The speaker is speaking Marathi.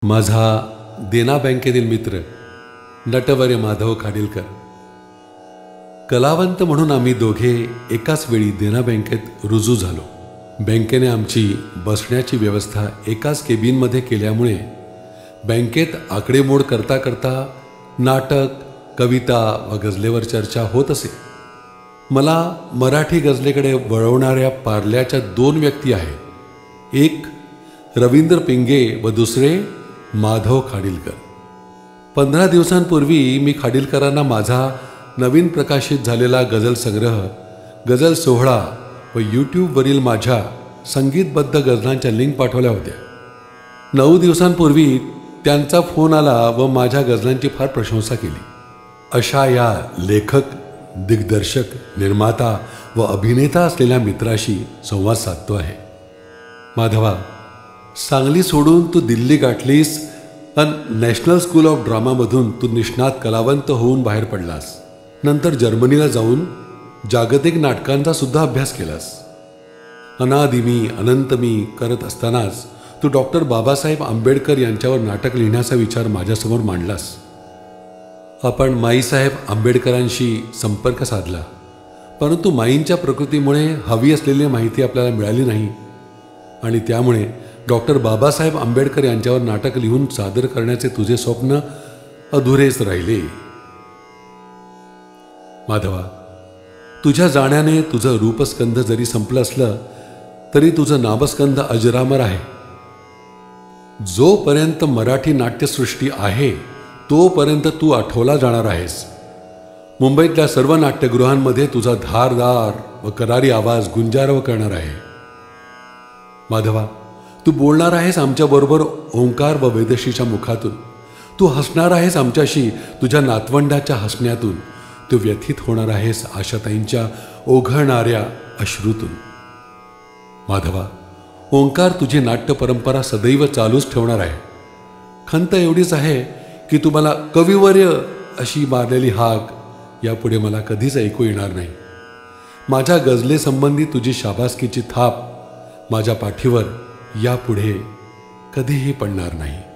माझा देना बँकेतील मित्र नटवर्य माधव खाडीलकर, कलावंत म्हणून आम्ही दोघे एकाच वेळी देना बँकेत रुजू झालो. बँकेने आमची बसण्याची व्यवस्था एकाच केबिनमध्ये केल्यामुळे बँकेत आकडेमोड करता करता नाटक, कविता व गझलेवर चर्चा होत असे. मला मराठी गझलेकडे वळवणाऱ्या पारल्याच्या 2 व्यक्ती आहेत. एक रवींद्र पिंगे व दुसरे माधव खाडीलकर. 15 दिवसांपूर्वी मी खाडीलकरांना माझा नवीन प्रकाशित झालेला गझल संग्रह, गझल सोहळा व यूट्यूबवरील माझ्या संगीतबद्ध गझलांच्या लिंक पाठवल्या होत्या. 9 दिवसांपूर्वी त्यांचा फोन आला व माझ्या गझलांची फार प्रशंसा केली. अशा या लेखक, दिग्दर्शक, निर्माता व अभिनेता असलेल्या मित्राशी संवाद साधतो आहे. माधवा, सांगली सोडून तू दिल्ली गाठलीस आणि नॅशनल स्कूल ऑफ ड्रामामधून तू निष्णात कलावंत होऊन बाहेर पडलास. नंतर जर्मनीला जाऊन जागतिक नाटकांचा सुद्धा अभ्यास केलास. अनादिमी अनंतमी करत असतानाच तू डॉक्टर बाबासाहेब आंबेडकर यांच्यावर नाटक लिहिण्याचा विचार माझ्यासमोर मांडलास. आपण माईसाहेब आंबेडकरांशी संपर्क साधला, परंतु माईंच्या प्रकृतीमुळे हवी असलेली माहिती आपल्याला मिळाली नाही आणि त्यामुळे डॉक्टर बाबासाहेब आंबेडकर यांच्यावर नाटक लिहून सादर करण्याचे तुझे स्वप्न अधुरेच राहिले. माधवा, तुझ्या जाण्याने तुझं रूपस्कंध जरी संपलं असलं तरी तुझं नामस्कंध अजरामर आहे. जोपर्यंत मराठी नाट्यसृष्टी आहे तोपर्यंत तू आठवला जाणार आहेस. मुंबईतल्या सर्व नाट्यगृहांमध्ये तुझा धारदार व करारी आवाज गुंजारव करणार आहे. माधवा, तू बोलणार आहेस आमच्याबरोबर ओंकार व वेदशीच्या मुखातून. तू हसणार आहेस आमच्याशी तुझ्या नातवंडाच्या हसण्यातून. तू व्यथित होणार आहेस आशाताईंच्या ओघळणाऱ्या अश्रूतून. माधवा, ओंकार तुझी नाट्य परंपरा सदैव चालूच ठेवणार आहे. खंत एवढीच आहे की तू मला कविवर्य अशी मारलेली हाक यापुढे मला कधीच ऐकू येणार नाही. माझ्या गझलेसंबंधी तुझी शाबासकीची थाप माझ्या पाठीवर यापुढे कधीही पडणार नाही.